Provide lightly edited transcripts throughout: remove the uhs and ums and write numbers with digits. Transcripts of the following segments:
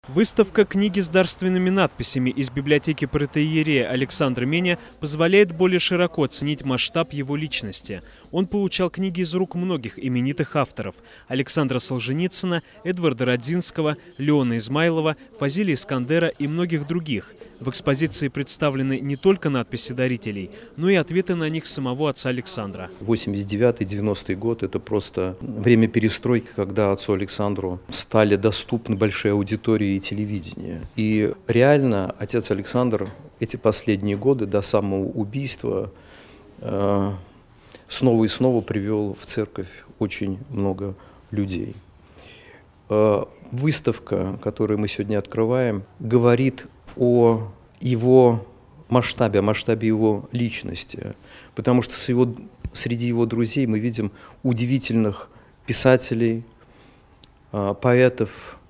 Выставка книги с дарственными надписями из библиотеки протоиерея Александра Меня позволяет более широко оценить масштаб его личности. Он получал книги из рук многих именитых авторов – Александра Солженицына, Эдварда Радзинского, Леона Измайлова, Фазилия Искандера и многих других. В экспозиции представлены не только надписи дарителей, но и ответы на них самого отца Александра. 89-90 год – это просто время перестройки, когда отцу Александру стали доступны большие аудитории и телевидение. И реально отец Александр эти последние годы до самого убийства снова и снова привел в церковь очень много людей. Выставка, которую мы сегодня открываем, говорит о его масштабе, о масштабе его личности, потому что среди его друзей мы видим удивительных писателей, поэтов,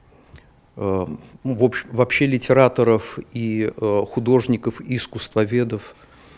вообще литераторов и художников, и искусствоведов.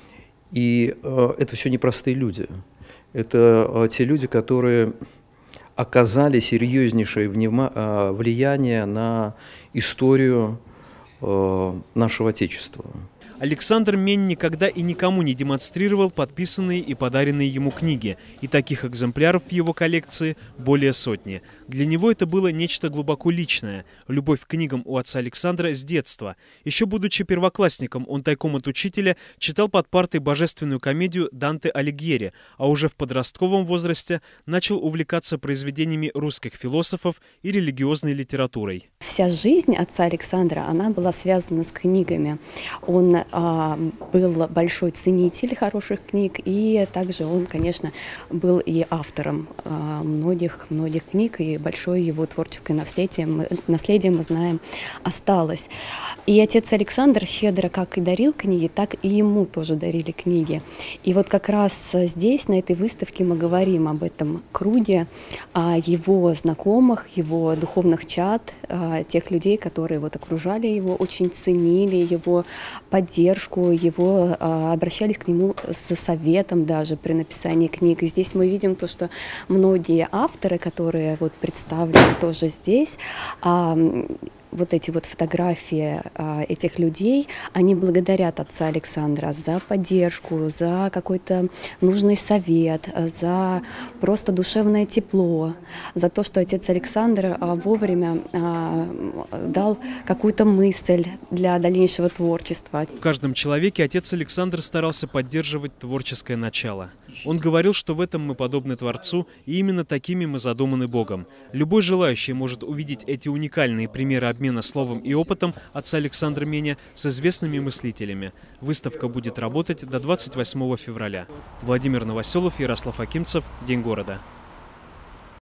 И это все непростые люди. Это те люди, которые оказали серьезнейшее влияние на историю нашего Отечества. Александр Мень никогда и никому не демонстрировал подписанные и подаренные ему книги, и таких экземпляров в его коллекции более сотни. Для него это было нечто глубоко личное, любовь к книгам у отца Александра с детства. Еще будучи первоклассником, он тайком от учителя читал под партой божественную комедию Данте Алигьери, а уже в подростковом возрасте начал увлекаться произведениями русских философов и религиозной литературой. Вся жизнь отца Александра, она была связана с книгами. Он был большой ценитель хороших книг, и также он, конечно, был и автором многих книг, и большое его творческое наследие, мы знаем, осталось. И отец Александр щедро как и дарил книги, так и ему тоже дарили книги. И вот как раз здесь, на этой выставке, мы говорим об этом круге, о его знакомых, его духовных чад, тех людей, которые вот окружали его, очень ценили его поддержку, его обращались к нему за советом даже при написании книг. И здесь мы видим то, что многие авторы, которые вот представлены тоже здесь, вот эти вот фотографии этих людей, они благодарят отца Александра за поддержку, за какой-то нужный совет, за просто душевное тепло, за то, что отец Александр вовремя дал какую-то мысль для дальнейшего творчества. В каждом человеке отец Александр старался поддерживать творческое начало. Он говорил, что в этом мы подобны Творцу, и именно такими мы задуманы Богом. Любой желающий может увидеть эти уникальные примеры обмена словом и опытом отца Александра Меня с известными мыслителями. Выставка будет работать до 28 февраля. Владимир Новоселов, Ярослав Акимцев. День города.